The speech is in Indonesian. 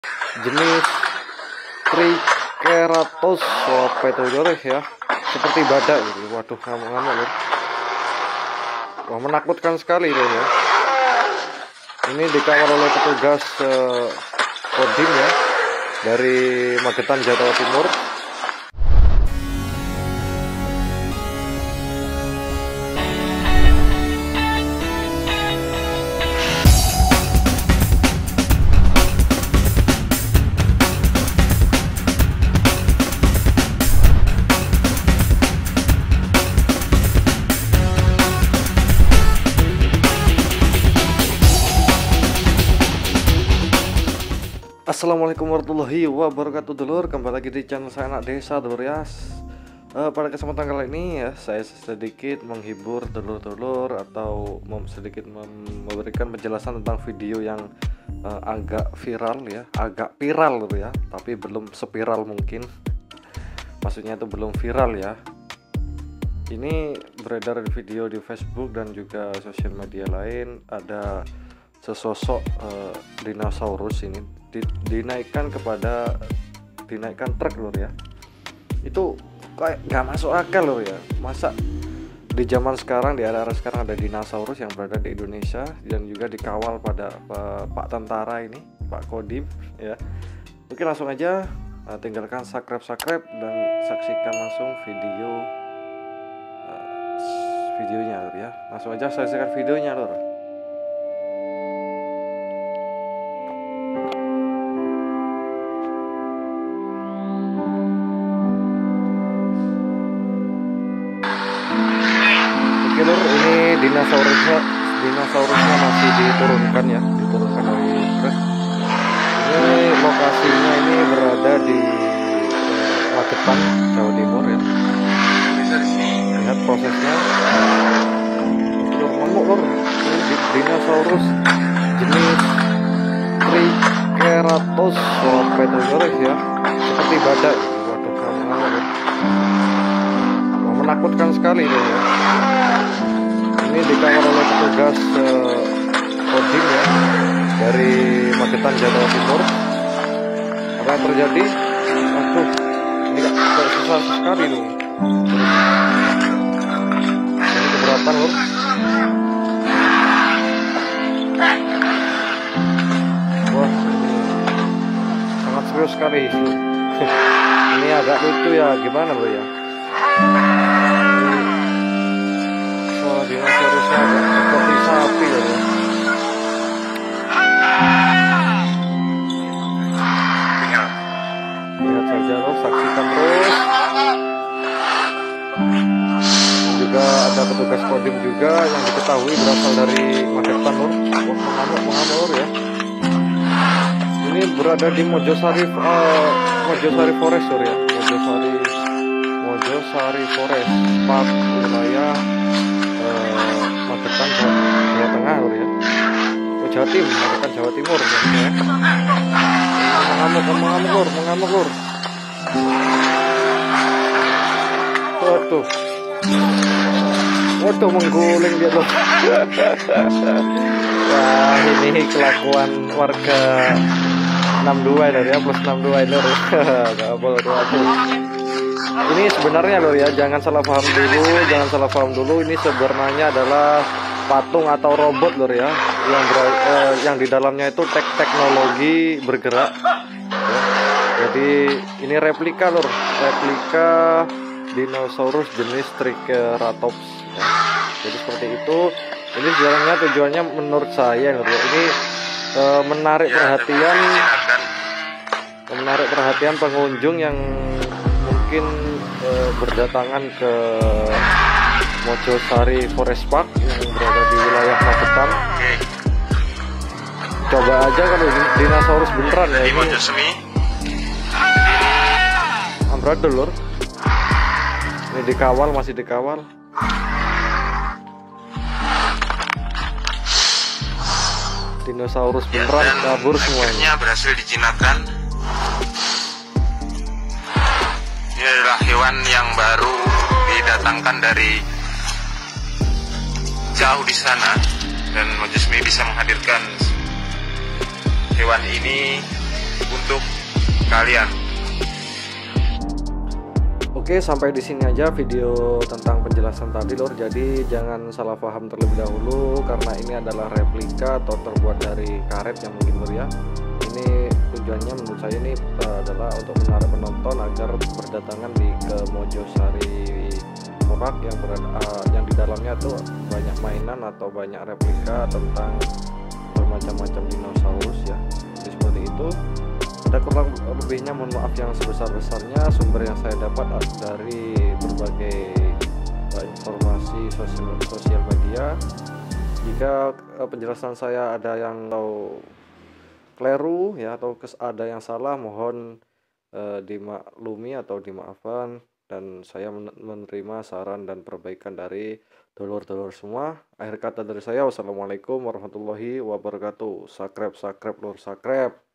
jenis Triceratops. Apa itu ya? Seperti badak gitu. Waduh, ngamuk-ngamuk loh. Wah, menakutkan sekali loh ya. Ini dikawal oleh petugas Kodim ya, dari Magetan, Jawa Timur. Assalamualaikum warahmatullahi wabarakatuh dulur, kembali lagi di channel saya Anak Desa dulur ya. Pada kesempatan kali ini ya, saya sedikit menghibur dulur-dulur atau sedikit memberikan penjelasan tentang video yang agak viral ya, agak viral dulu ya, tapi belum spiral mungkin. Maksudnya itu belum viral ya. Ini beredar di video di Facebook dan juga sosial media lain. Ada sesosok dinosaurus ini dinaikkan truk lur ya. Itu kayak nggak masuk akal lur ya. Masa di zaman sekarang, di era sekarang ada dinosaurus yang berada di Indonesia dan juga dikawal pada Pak Tentara ini, Pak Kodim ya. Mungkin langsung aja tinggalkan subscribe dan saksikan langsung videonya lur ya. Langsung aja saksikan videonya lur. Ini dinosaurusnya masih diturunkan ya, diturunkan dari truk. Ini lokasinya ini berada di Magetan, Jawa Timur ya. Lihat prosesnya. Lur, ini dinosaurus jenis Triceratops. Apa itu ya? Seperti badak. Waduh, ngamuk-ngamuk. Wah, menakutkan sekali loh ya. Ini dikawal oleh petugas Kodim ya, dari Magetan, Jawa Timur. Apa yang terjadi? Aduh, ini gak susah sekali loh. Ini keberatan loh. Wah, ini sangat serius sekali. Ini agak lucu ya, gimana bro ya? Dinosaurusnya seperti sapi ya. Lihat saja loh, saksikan terus. Dan juga ada petugas Kodim juga yang diketahui berasal dari Magetan lor. Mengamuk ya. Ini berada di Mojosari Forest lor ya. Mojosari Forest Park, wilayah Magetan, Jawa Tengah lur ya. Jawa Timur, Magetan, Jawa Timur ya. Mengamuk lur. Waduh, mengguling dia loh. Wah, ini kelakuan warga 62 lur ya, plus 62 lur. Gak boleh waduh. Ini sebenarnya loh ya, jangan salah paham dulu. Ini sebenarnya adalah patung atau robot lor ya, yang di dalamnya itu teknologi bergerak ya. Jadi ini replika lor, replika dinosaurus jenis Triceratops ya. Jadi seperti itu. Ini sebenarnya tujuannya menurut saya lor ya, ini menarik perhatian pengunjung yang mungkin berdatangan ke Mojosari Forest Park yang berada di wilayah Magetan. Coba aja kalau dinosaurus beneran ya ini. Ambrado lur. Ini dikawal, masih dikawal. Dinosaurus beneran kabur semuanya. Berhasil dijinakkan. Ini adalah hewan yang baru didatangkan dari jauh di sana, dan Mojosmi bisa menghadirkan hewan ini untuk kalian. Oke, sampai di sini aja video tentang penjelasan tadi lor. Jadi jangan salah paham terlebih dahulu karena ini adalah replika atau terbuat dari karet yang mungkin lor ya. Ini tujuannya menurut saya ini adalah untuk menarik penonton agar berdatangan ke Mojosari Morak yang yang di dalamnya tuh banyak mainan atau banyak replika tentang bermacam-macam dinosaurus ya. Jadi seperti itu. Ada kurang lebihnya mohon maaf yang sebesar-besarnya. Sumber yang saya dapat dari berbagai informasi sosial media. Jika penjelasan saya ada yang keliru ya atau ada yang salah, mohon dimaklumi atau dimaafkan, dan saya menerima saran dan perbaikan dari dulur-dulur semua. Akhir kata dari saya, wassalamualaikum warahmatullahi wabarakatuh. Sakrep lur, sakrep.